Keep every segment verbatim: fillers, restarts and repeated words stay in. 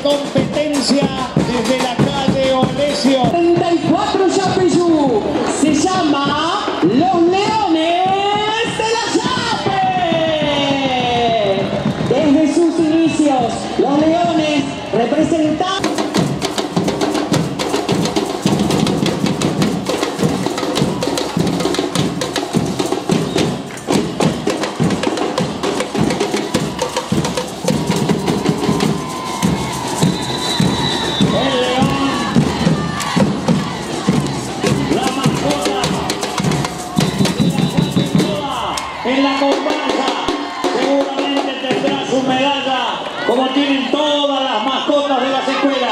competencia desde la calle Olesio. treinta y cuatro Yapeyú. Se llama Los Leones de la Yape. Desde sus inicios, los Leones representan... En la comparsa seguramente tendrá su medalla, como tienen todas las mascotas de las escuelas.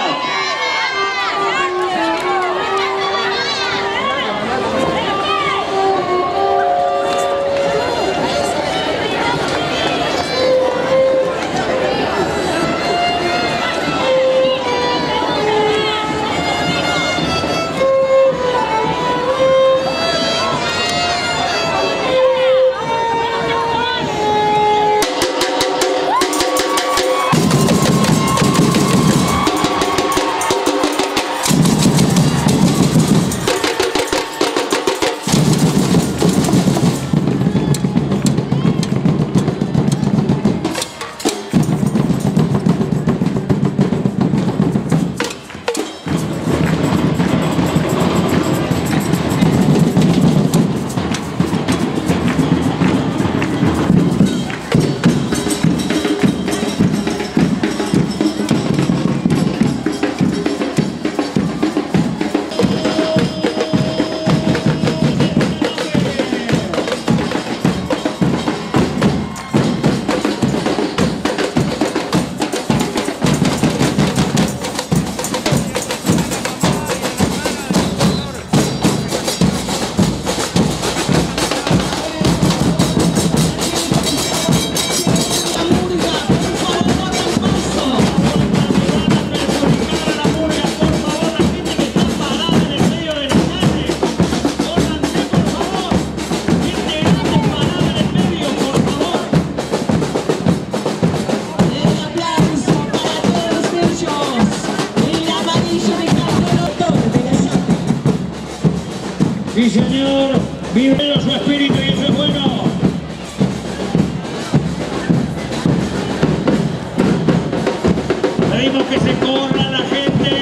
Sí, señor, vive su espíritu y eso es bueno. Pedimos que se corra la gente.